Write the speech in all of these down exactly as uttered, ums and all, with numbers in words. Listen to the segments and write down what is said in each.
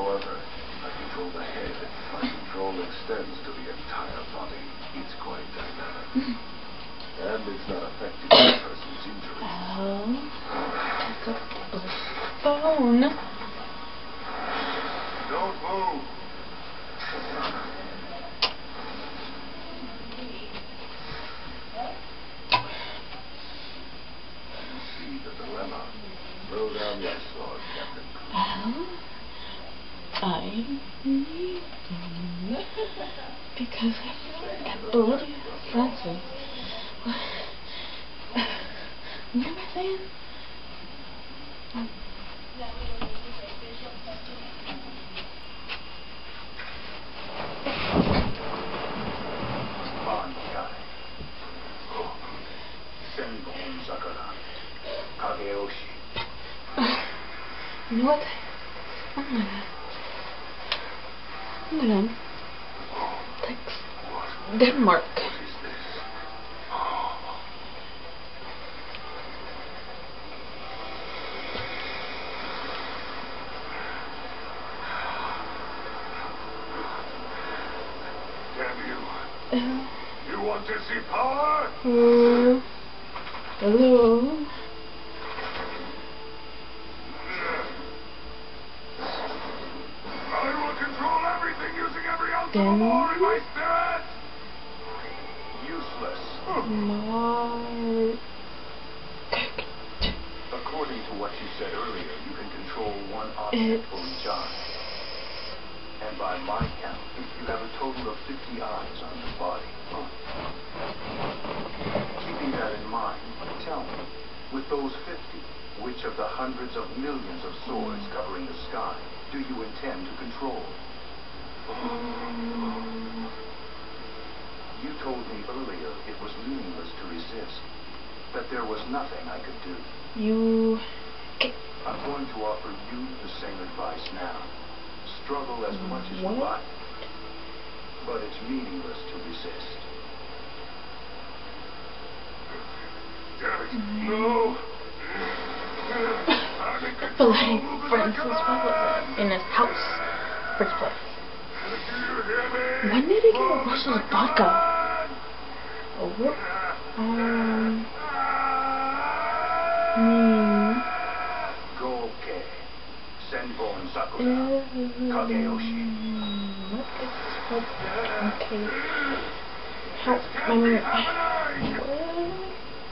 However, I control the head. My control extends to the entire body. It's quite dynamic. And it's not affecting the person's injuries. Oh, pick up the phone. Don't move. See the dilemma. Throw down your sword, Captain. Well, I need them because I can't believe Francis. You know what I'm saying? You know what? I'm gonna I'm gonna text Denmark. Damn you. Uh, You want to see power? uh, hello? I will control everything using every ounce of Then more in my spirit! Useless. my According to what you said earlier, you can control one object for each eye. And by my count, you have a total of fifty eyes on your body. Keeping that in mind, tell me, with those fifty, which of the hundreds of millions of swords covering the sky do you intend to control? You told me earlier it was meaningless to resist, that there was nothing I could do. You I'm going to offer you the same advice now. Struggle as much as you What? like, but it's meaningless to resist. No. Bloody Francis was in his house. First place. When did he get a Russian vodka? Oh, um, hmm. Goke. Senbon Sakura. Um, Kageyoshi. what is what? Okay. Help. I mean, what?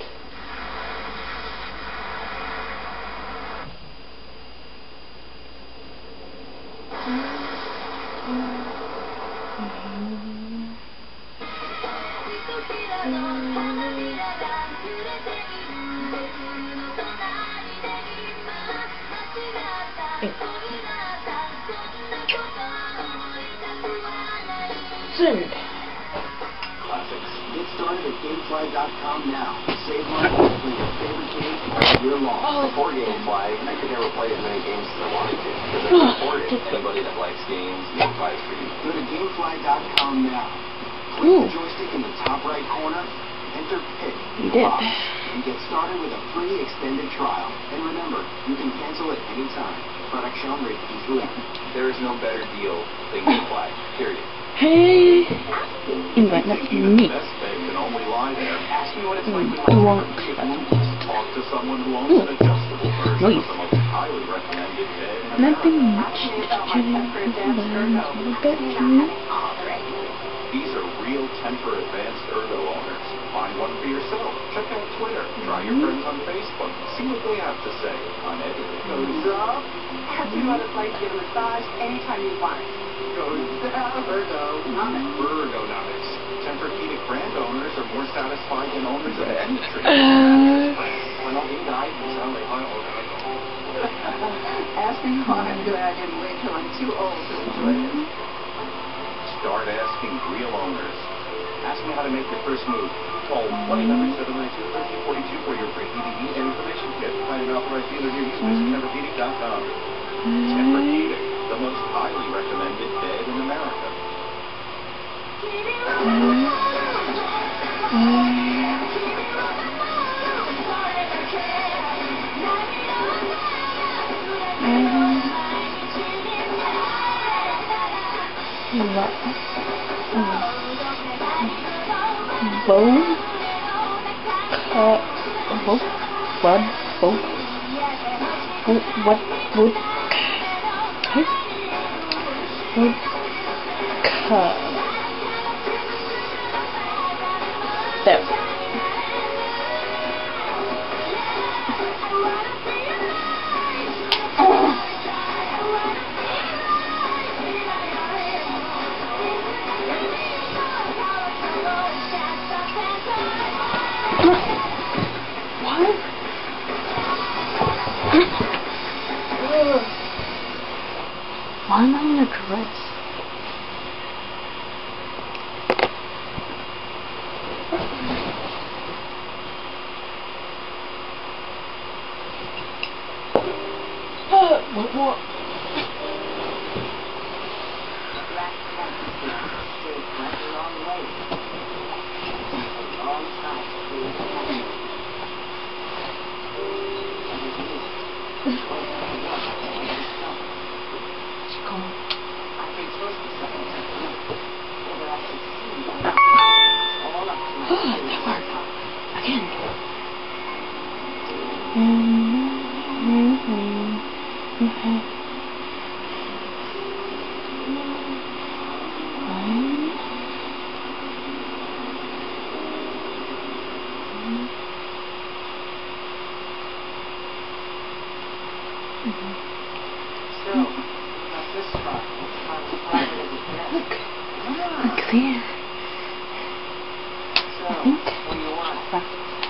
Send. Classics. Get started at Gamefly dot com now. Save money for your favorite game all year long. Oh. Before Gamefly, I could never play as many games as I wanted to because I can afford it. Anybody that likes games, Gamefly is for you. Go to Gamefly dot com now. Click Ooh. the joystick in the top right corner. Enter pick. You did. Box, and get started with a free extended trial. And remember, you can cancel at any time. Product shown rated P three. There is no better deal than Gamefly. Period. Hey, England, that's me. Best bet can only lie there. Ask me what it's like Mm, when you won't. talk to someone who owns Ooh. an adjustable version Nice. of the most highly recommended bed in Nothing America. much. Just chilling. A bedroom. These are real Temper Advanced Ergo owners. Find one for yourself. Check out Twitter. Try your friends on Facebook. See what they have to say on everything goes up. Ask me what it's like to get a massage anytime you want. Goes down. Ergonomics. Ergonomics. Tempur-Pedic brand owners are more satisfied than owners of any tree. Uh, When all these guys sound like high Ask me why I'm glad I didn't wait till I'm too old to enjoy this. Start asking real owners. Ask me how to make your first move. Call one eight hundred, seven nine two, one three four two for your free D V D and information kit. Find an authorized dealer near you. Visit Tempur Pedic dot com. Tempur-Pedic, the most highly recommended bed in America. What? Bone? Cut? Both? Blood? Both? What? What? Wood? Cut? Wood? Cut? There. What? Why am I in a dress? What more? That worked. Again. Okay. So, that's this spot. It's not as private as it gets. Look. Look there. So, I think. what do you want? Right.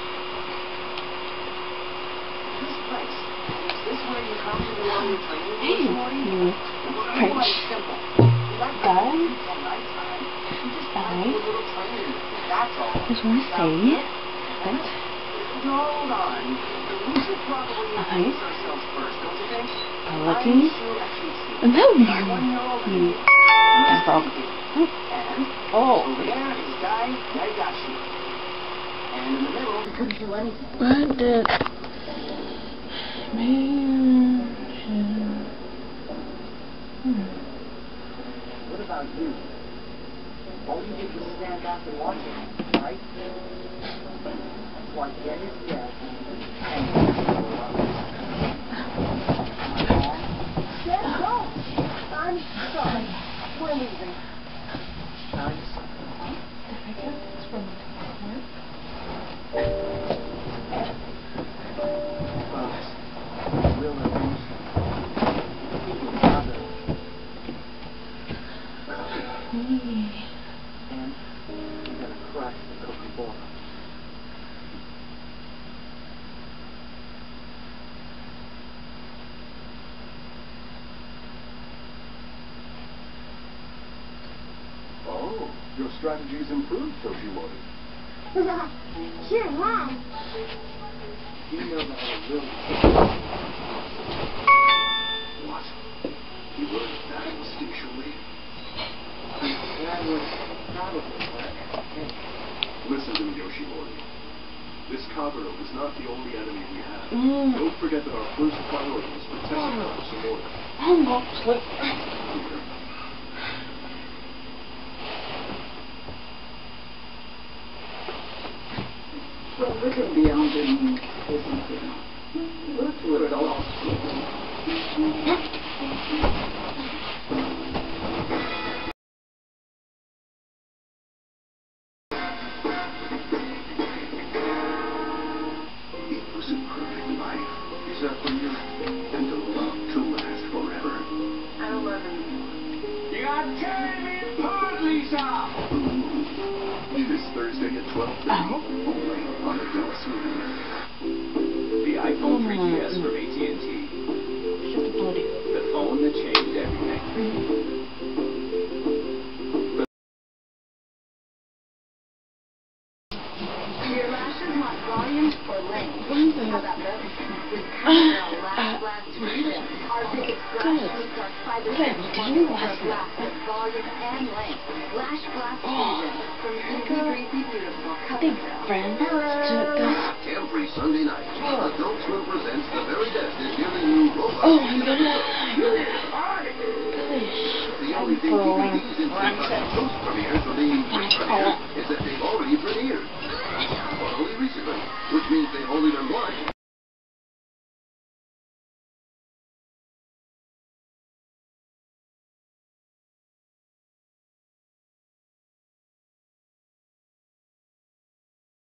This place. Is this where you come to do all your training? Hey, you French Quite simple. Like guy. on nighttime, you just Guy. do a little training. That's all. Just want to say that. Hold on. We should probably Okay. introduce ourselves first, don't you think? Lucky. And that would be you. And frog. Oh. Yeah, this guy, I got you. And in the middle, you couldn't do anything. What did man? Hmm. What about you? All you did was stand back and watch it, right? That's why Jen is dead. And Jen, don't! I'm sorry. We're leaving. Nice. We'll arrange people gather. And we're gonna crack the cookie board. Oh, your strategy's improved, Toshimori. Sure has. You know that I really What? You learned that instinctually? That was probably what okay. Listen to me, Yoshimori. This Kagero is not the only enemy we have. Mm. Don't forget that our first priority is protecting our support. I'm not sleep. Well, we can be underneath, isn't it? Let's let it all It was a perfect life, except for you, and a love to last forever. I don't love anymore. You got time in part, Lisa! This Thursday at twelve thirty, Oh. only on Adult Swim. The iPhone three G S from A T and T. Just a bloody. The phone that changed everything. Your lashes want volume or length? How about both? With Uh, Lash Blast uh, Fusion, our biggest good. lash roots are fiber Good. Did you for last blast with volume and length. Lash Blast Oh. Fusion from Easy Breezy Beautiful. Big friend. Every Sunday night, Adult Swim presents the very best in giving you robust Oh my episodes. goodness. Gosh. Gosh. The only thing keeping these in difference between most premieres or being pre-premieres is that they've already premiered. Or only recently, which means they've only been watched